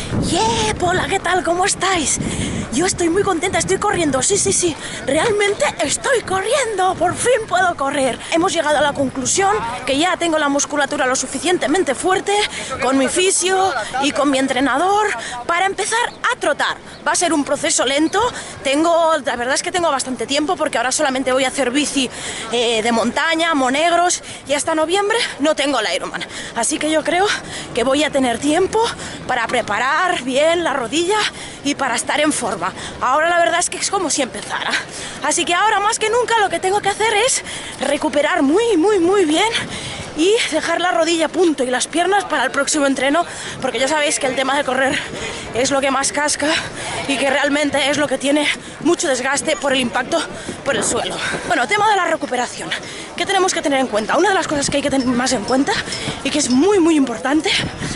¡Yeah! Hola, ¿qué tal? ¿Cómo estáis? Yo estoy muy contenta, estoy corriendo, sí, realmente estoy corriendo, por fin puedo correr. Hemos llegado a la conclusión que ya tengo la musculatura lo suficientemente fuerte, con mi fisio y con mi entrenador, para empezar a trotar. Va a ser un proceso lento, la verdad es que tengo bastante tiempo, porque ahora solamente voy a hacer bici de montaña, monegros, y hasta noviembre no tengo el Ironman. Así que yo creo que voy a tener tiempo para preparar bien la rodilla y para estar en forma. Ahora la verdad es que es como si empezara. Así que ahora más que nunca lo que tengo que hacer es recuperar muy bien y dejar la rodilla a punto y las piernas para el próximo entreno, porque ya sabéis que el tema de correr es lo que más casca y que realmente es lo que tiene mucho desgaste por el impacto por el suelo. Bueno, tema de la recuperación. ¿Qué tenemos que tener en cuenta? Una de las cosas que hay que tener más en cuenta y que es muy importante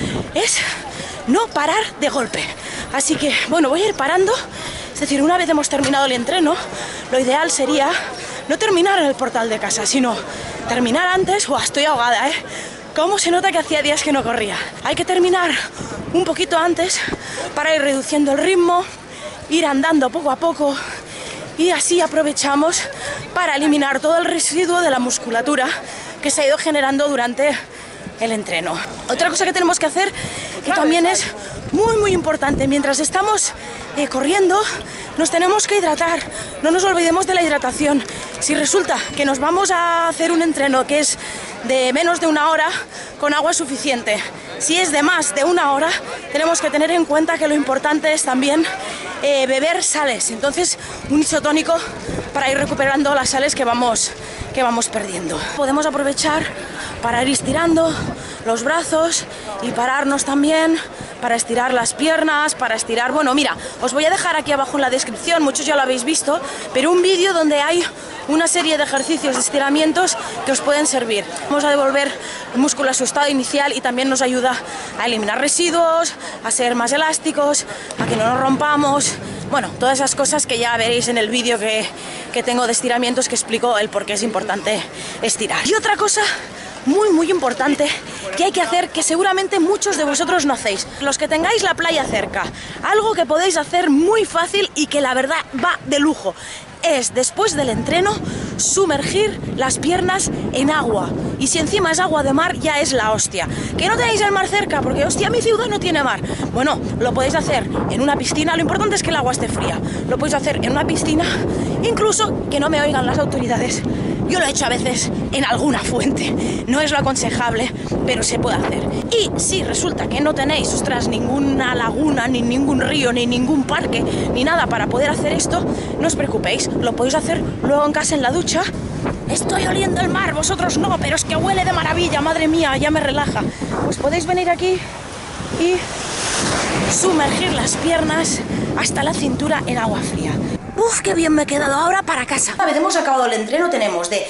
es no parar de golpe. Así que, bueno, voy a ir parando. Es decir, una vez hemos terminado el entreno, lo ideal sería no terminar en el portal de casa, sino terminar antes. ¡Uah, estoy ahogada, eh! ¿Cómo se nota que hacía días que no corría? Hay que terminar un poquito antes para ir reduciendo el ritmo, ir andando poco a poco, y así aprovechamos para eliminar todo el residuo de la musculatura que se ha ido generando durante el entreno. Otra cosa que tenemos que hacer, que también es muy importante, mientras estamos corriendo, nos tenemos que hidratar. No nos olvidemos de la hidratación. Si resulta que nos vamos a hacer un entreno que es de menos de una hora, con agua suficiente. Si es de más de una hora, tenemos que tener en cuenta que lo importante es también beber sales. Entonces, un isotónico para ir recuperando las sales que vamos perdiendo. Podemos aprovechar para ir estirando los brazos y pararnos también para estirar las piernas, para estirar... Bueno, mira, os voy a dejar aquí abajo en la descripción, muchos ya lo habéis visto, pero un vídeo donde hay una serie de ejercicios de estiramientos que os pueden servir. Vamos a devolver el músculo a su estado inicial y también nos ayuda a eliminar residuos, a ser más elásticos, a que no nos rompamos. Bueno, todas esas cosas que ya veréis en el vídeo que tengo de estiramientos, que explico el por qué es importante estirar. Y otra cosa muy importante que hay que hacer, que seguramente muchos de vosotros no hacéis, los que tengáis la playa cerca, algo que podéis hacer muy fácil y que la verdad va de lujo, es después del entreno sumergir las piernas en agua. Y si encima es agua de mar, ya es la hostia. Que no tenéis el mar cerca, porque hostia, mi ciudad no tiene mar. Bueno, lo podéis hacer en una piscina, lo importante es que el agua esté fría. Lo podéis hacer en una piscina, incluso que no me oigan las autoridades. Yo lo he hecho a veces en alguna fuente, no es lo aconsejable, pero se puede hacer. Y si resulta que no tenéis, ostras, ninguna laguna, ni ningún río, ni ningún parque, ni nada para poder hacer esto, no os preocupéis, lo podéis hacer luego en casa en la ducha. Estoy oliendo el mar, vosotros no, pero es que huele de maravilla, madre mía, ya me relaja. Pues podéis venir aquí y sumergir las piernas hasta la cintura en agua fría. ¡Uf, qué bien me he quedado! Ahora para casa. Una vez hemos acabado el entreno, tenemos de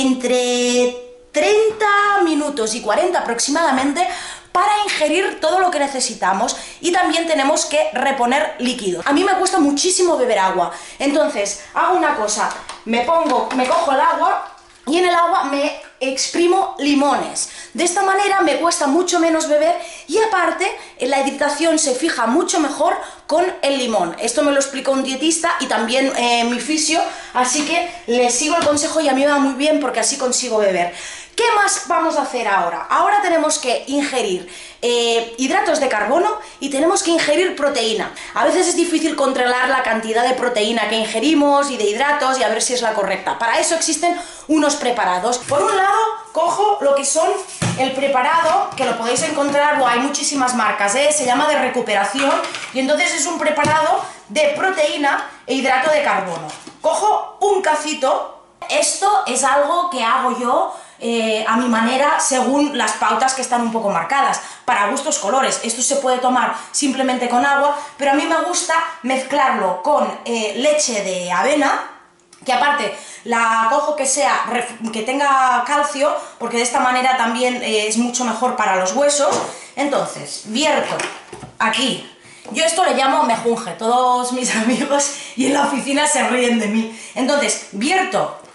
entre 30 minutos y 40 aproximadamente para ingerir todo lo que necesitamos, y también tenemos que reponer líquidos. A mí me cuesta muchísimo beber agua, entonces hago una cosa, me cojo el agua y en el agua me exprimo limones. De esta manera me cuesta mucho menos beber y aparte la hidratación se fija mucho mejor con el limón. Esto me lo explicó un dietista y también mi fisio, así que le sigo el consejo y a mí me va muy bien porque así consigo beber. ¿Qué más vamos a hacer ahora? Ahora tenemos que ingerir hidratos de carbono y tenemos que ingerir proteína. A veces es difícil controlar la cantidad de proteína que ingerimos y de hidratos y a ver si es la correcta. Para eso existen unos preparados. Por un lado, cojo lo que son el preparado, que lo podéis encontrar, hay muchísimas marcas, se llama de recuperación, y entonces es un preparado de proteína e hidrato de carbono. Cojo un cacito. Esto es algo que hago yo a mi manera, según las pautas que están un poco marcadas, para gustos colores. Esto se puede tomar simplemente con agua, pero a mí me gusta mezclarlo con leche de avena, que aparte la cojo que tenga calcio, porque de esta manera también es mucho mejor para los huesos. Entonces, vierto aquí. Yo esto le llamo mejunje, todos mis amigos y en la oficina se ríen de mí. Entonces, vierto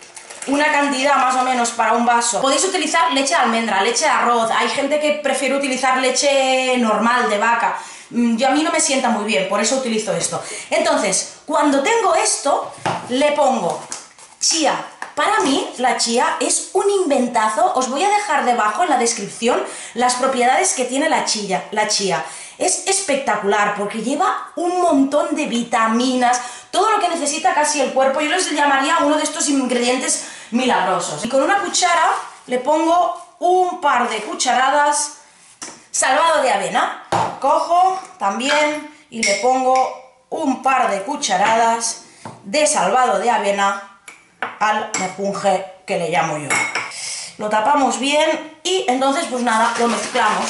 una cantidad más o menos para un vaso. Podéis utilizar leche de almendra, leche de arroz, hay gente que prefiere utilizar leche normal de vaca. A mí no me sienta muy bien, por eso utilizo esto. Entonces, cuando tengo esto, le pongo chía. Para mí, la chía es un inventazo. Os voy a dejar debajo en la descripción las propiedades que tiene la chía. Es espectacular porque lleva un montón de vitaminas, todo lo que necesita casi el cuerpo. Yo les llamaría uno de estos ingredientes milagrosos. Y con una cuchara le pongo un par de cucharadas salvado de avena. Cojo también y le pongo un par de cucharadas de salvado de avena al mejunje que le llamo yo. Lo tapamos bien y entonces pues nada, lo mezclamos.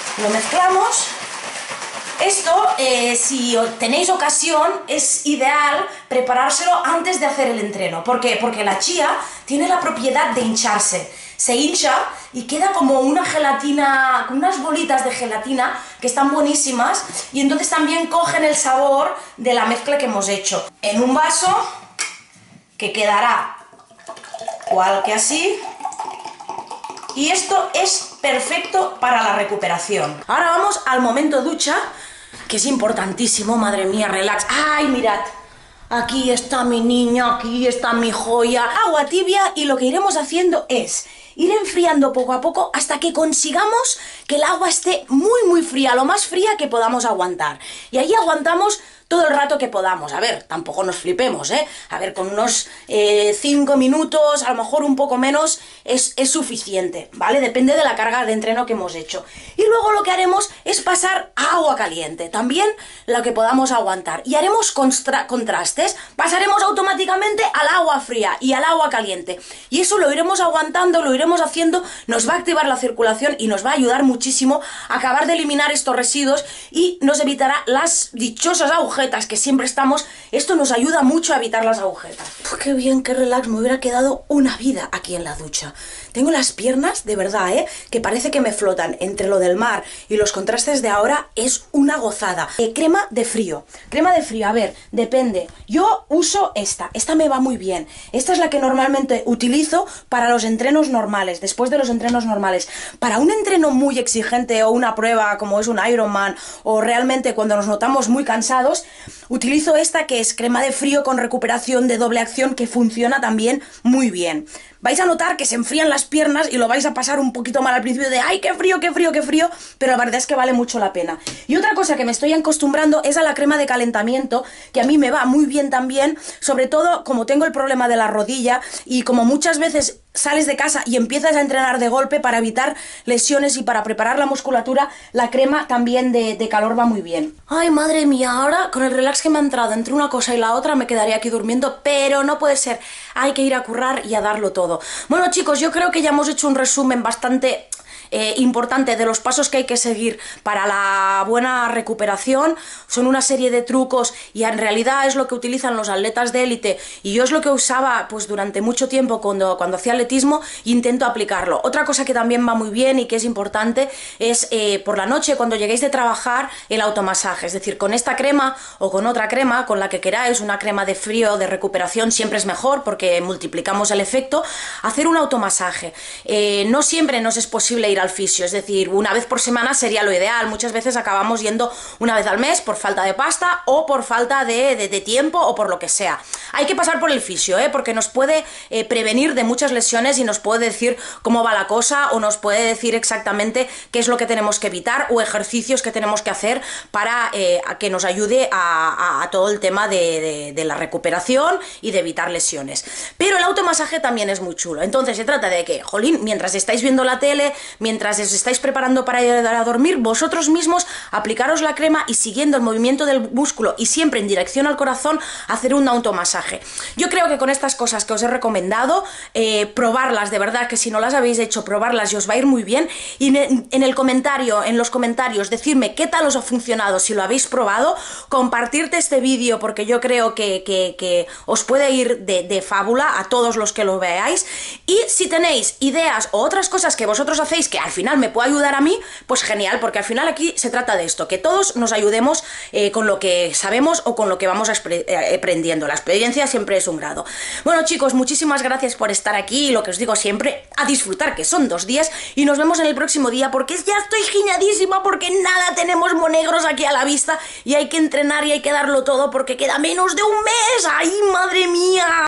Esto, si tenéis ocasión, es ideal preparárselo antes de hacer el entreno. ¿Por qué? Porque la chía tiene la propiedad de hincharse. Se hincha y queda como una gelatina, con unas bolitas de gelatina que están buenísimas y entonces también cogen el sabor de la mezcla que hemos hecho. En un vaso que quedará igual que así. Y esto es perfecto para la recuperación. Ahora vamos al momento ducha, que es importantísimo, madre mía, relax. ¡Ay, mirad! Aquí está mi niña, aquí está mi joya. Agua tibia y lo que iremos haciendo es ir enfriando poco a poco hasta que consigamos que el agua esté muy fría, lo más fría que podamos aguantar. Y ahí aguantamos todo el rato que podamos. A ver, tampoco nos flipemos, ¿eh? A ver, con unos 5 minutos, a lo mejor un poco menos, es suficiente, ¿vale? Depende de la carga de entreno que hemos hecho. Y luego lo que haremos es pasar a agua caliente, también lo que podamos aguantar. Y haremos contrastes, pasaremos automáticamente al agua fría y al agua caliente. Y eso lo iremos aguantando, lo iremos haciendo, nos va a activar la circulación y nos va a ayudar muchísimo a acabar de eliminar estos residuos y nos evitará las dichosas agujetas que siempre estamos. Esto nos ayuda mucho a evitar las agujetas. Pues qué bien, qué relax, me hubiera quedado una vida aquí en la ducha. Tengo las piernas, de verdad, que parece que me flotan. Entre lo del mar y los contrastes de ahora es una gozada. Crema de frío, a ver, depende. Yo uso esta me va muy bien. Esta es la que normalmente utilizo para los entrenos normales, después de los entrenos normales. Para un entreno muy exigente o una prueba como es un Ironman o realmente cuando nos notamos muy cansados, utilizo esta que es crema de frío con recuperación de doble acción que funciona también muy bien. Vais a notar que se enfrían las piernas y lo vais a pasar un poquito mal al principio de ¡ay, qué frío, qué frío, qué frío! Pero la verdad es que vale mucho la pena. Y otra cosa que me estoy acostumbrando es a la crema de calentamiento, que a mí me va muy bien también, sobre todo como tengo el problema de la rodilla y como muchas veces sales de casa y empiezas a entrenar de golpe para evitar lesiones y para preparar la musculatura, la crema también de calor va muy bien. Ay, madre mía, ahora con el relax que me ha entrado entre una cosa y la otra me quedaría aquí durmiendo, pero no puede ser, hay que ir a currar y a darlo todo. Bueno, chicos, yo creo que ya hemos hecho un resumen bastante importante de los pasos que hay que seguir para la buena recuperación. Son una serie de trucos y en realidad es lo que utilizan los atletas de élite y yo es lo que usaba pues durante mucho tiempo cuando hacía atletismo e intento aplicarlo. Otra cosa que también va muy bien y que es importante es por la noche cuando lleguéis de trabajar el automasaje, es decir, con esta crema o con otra crema, con la que queráis, una crema de frío de recuperación siempre es mejor porque multiplicamos el efecto, hacer un automasaje. No siempre nos es posible ir al fisio, es decir, una vez por semana sería lo ideal. Muchas veces acabamos yendo una vez al mes por falta de pasta o por falta de tiempo o por lo que sea. Hay que pasar por el fisio, porque nos puede prevenir de muchas lesiones y nos puede decir cómo va la cosa o nos puede decir exactamente qué es lo que tenemos que evitar o ejercicios que tenemos que hacer para que nos ayude a todo el tema de la recuperación y de evitar lesiones. Pero el automasaje también es muy chulo. Entonces se trata de que, jolín, mientras estáis viendo la tele, mientras os estáis preparando para ir a dormir, vosotros mismos aplicaros la crema y siguiendo el movimiento del músculo y siempre en dirección al corazón, hacer un automasaje. Yo creo que con estas cosas que os he recomendado, probarlas, de verdad que si no las habéis hecho, probarlas y os va a ir muy bien. Y en los comentarios, decirme qué tal os ha funcionado, si lo habéis probado, compartirte este vídeo porque yo creo que os puede ir de fábula a todos los que lo veáis. Y si tenéis ideas o otras cosas que vosotros hacéis que que al final me puede ayudar a mí, pues genial, porque al final aquí se trata de esto, que todos nos ayudemos con lo que sabemos o con lo que vamos aprendiendo. La experiencia siempre es un grado. Bueno, chicos, muchísimas gracias por estar aquí y lo que os digo siempre, a disfrutar, que son 2 días, y nos vemos en el próximo día, porque ya estoy giñadísima, porque nada, tenemos monegros aquí a la vista y hay que entrenar y hay que darlo todo porque queda menos de un mes. ¡Ay, madre mía!